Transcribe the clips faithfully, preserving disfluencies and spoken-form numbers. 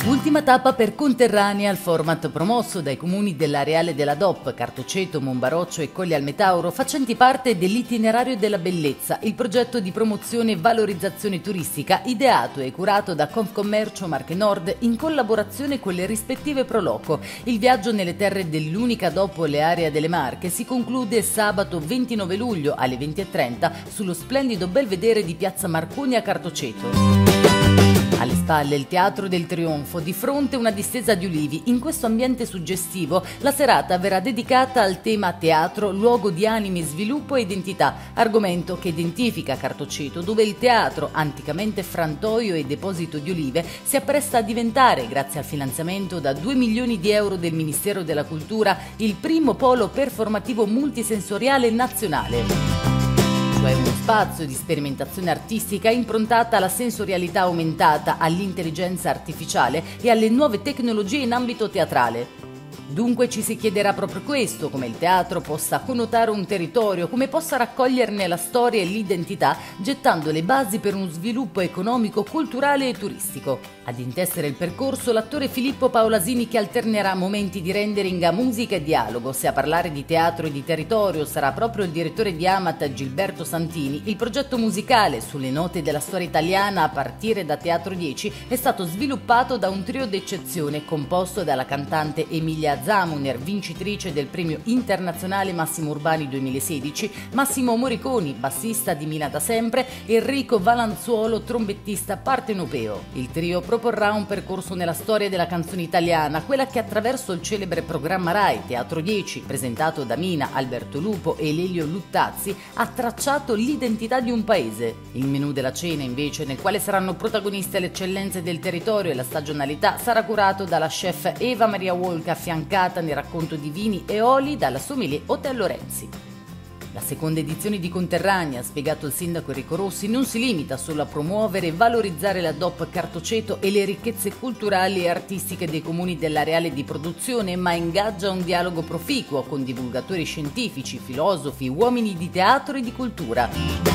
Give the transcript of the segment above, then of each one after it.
Ultima tappa per Conterranea, il format promosso dai comuni dell'areale della D O P, Cartoceto, Monbaroccio e Colli al Metauro, facenti parte dell'Itinerario della Bellezza, il progetto di promozione e valorizzazione turistica ideato e curato da Confcommercio Marche Nord in collaborazione con le rispettive Proloco. Il viaggio nelle terre dell'unica dopo le aree delle Marche si conclude sabato ventinove luglio alle venti e trenta sullo splendido belvedere di Piazza Marconi a Cartoceto. Alle spalle il Teatro del Trionfo, di fronte una distesa di ulivi. In questo ambiente suggestivo la serata verrà dedicata al tema teatro, luogo di anime, sviluppo e identità, argomento che identifica Cartoceto, dove il teatro, anticamente frantoio e deposito di olive, si appresta a diventare, grazie al finanziamento da due milioni di euro del Ministero della Cultura, il primo polo performativo multisensoriale nazionale. Cioè uno spazio di sperimentazione artistica improntata alla sensorialità aumentata, all'intelligenza artificiale e alle nuove tecnologie in ambito teatrale. Dunque ci si chiederà proprio questo, come il teatro possa connotare un territorio, come possa raccoglierne la storia e l'identità, gettando le basi per uno sviluppo economico, culturale e turistico. Ad intessere il percorso l'attore Filippo Paulasini, che alternerà momenti di rendering a musica e dialogo. Se a parlare di teatro e di territorio sarà proprio il direttore di Amat Gilberto Santini, il progetto musicale sulle note della storia italiana a partire da Teatro dieci è stato sviluppato da un trio d'eccezione composto dalla cantante Emilia Zamuner, vincitrice del premio internazionale Massimo Urbani duemilasedici, Massimo Moriconi, bassista di Mina da sempre, e Enrico Valanzuolo, trombettista partenopeo. Il trio proporrà un percorso nella storia della canzone italiana, quella che attraverso il celebre programma Rai Teatro dieci, presentato da Mina, Alberto Lupo e Lelio Luttazzi, ha tracciato l'identità di un paese. Il menù della cena, invece, nel quale saranno protagoniste le eccellenze del territorio e la stagionalità, sarà curato dalla chef Eva Maria Walk, affiancata nel racconto di vini e oli dalla sommelier Otello Renzi. La seconda edizione di Conterranea, ha spiegato il sindaco Enrico Rossi, non si limita solo a promuovere e valorizzare la D O P Cartoceto e le ricchezze culturali e artistiche dei comuni dell'areale di produzione, ma ingaggia un dialogo proficuo con divulgatori scientifici, filosofi, uomini di teatro e di cultura.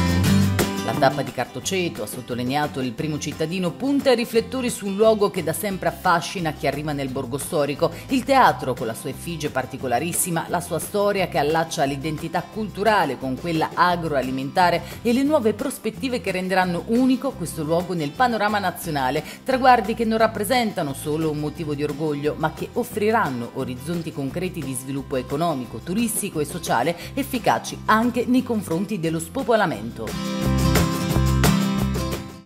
La tappa di Cartoceto, ha sottolineato il primo cittadino, punta i riflettori su un luogo che da sempre affascina chi arriva nel borgo storico, il teatro con la sua effigie particolarissima, la sua storia che allaccia l'identità culturale con quella agroalimentare e le nuove prospettive che renderanno unico questo luogo nel panorama nazionale, traguardi che non rappresentano solo un motivo di orgoglio, ma che offriranno orizzonti concreti di sviluppo economico, turistico e sociale efficaci anche nei confronti dello spopolamento.